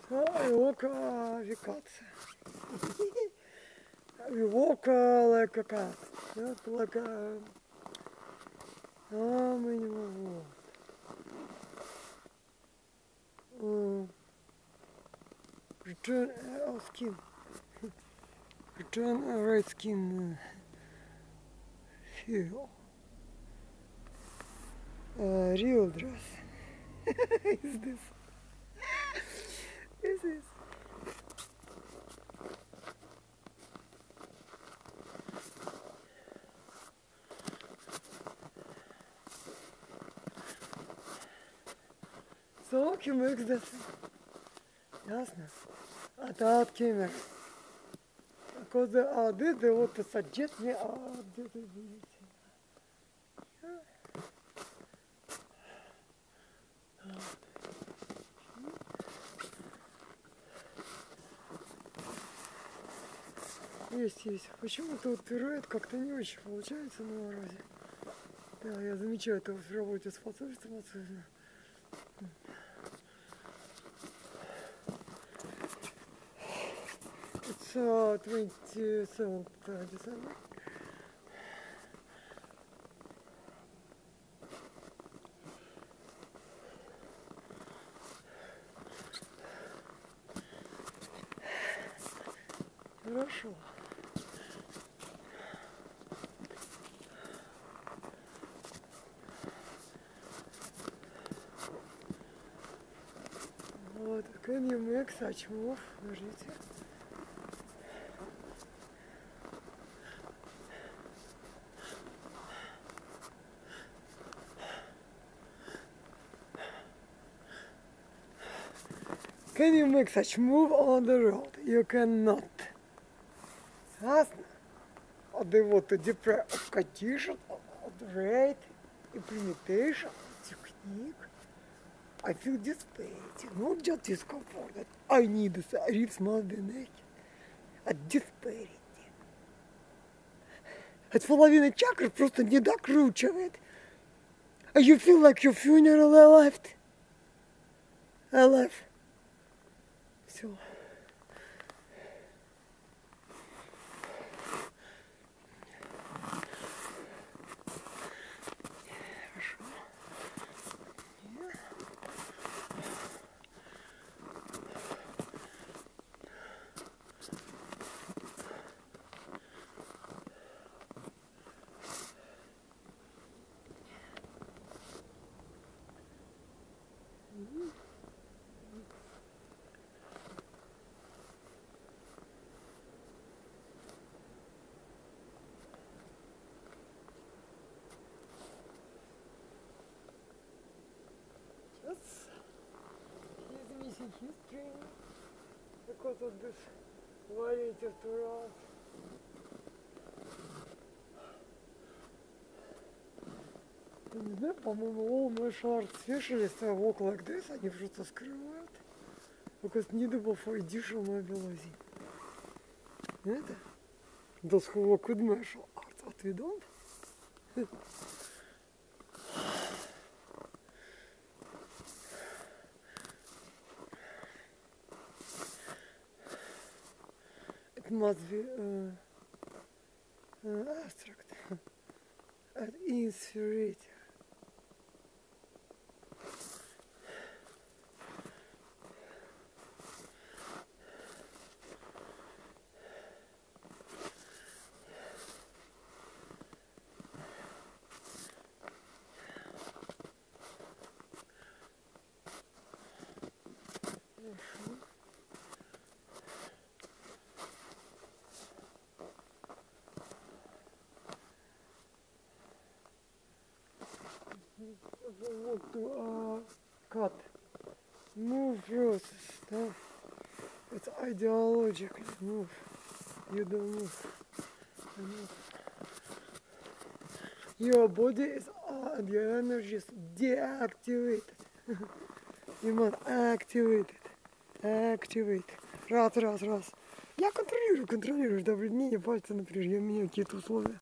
Walker викаться. We walk like a cat. Not like a... мы не могу. Return our skin. Return a red skin feel. Real dress. Is this? Is this? So he makes this. Ясно? А that camera. Because they want to suggest me this is Есть. Почему-то вот пируэт как-то не очень получается на морозе. Да, я замечаю это в работе с посольством особенно. It's 27th December. Хорошо. Вот, can you make such move? Подождите. Can you make such move on the road? You cannot. Ясно? They want to deprive of condition, of the rate, implementation, technique. I feel disparity, not just discomfort. I need this ribs must be naked. A disparity. От половины чакры просто не докручивает. You feel like your funeral alive. Alive. Все. He's missing history because of this variety of Torah. Не знаю, по-моему, all martial arts specialists walk like this, они что-то скрывают. Because needable for additional mobility. Это? Those who walk with martial arts, what we don't? It must be abstract and inspirating. Want to cut, move process, no? It's ideological, move, you don't move. Your body is, and your energy is deactivated. You must activate it, activate. Раз. Я контролирую, до бледнения пальца, например, я меняю какие-то условия.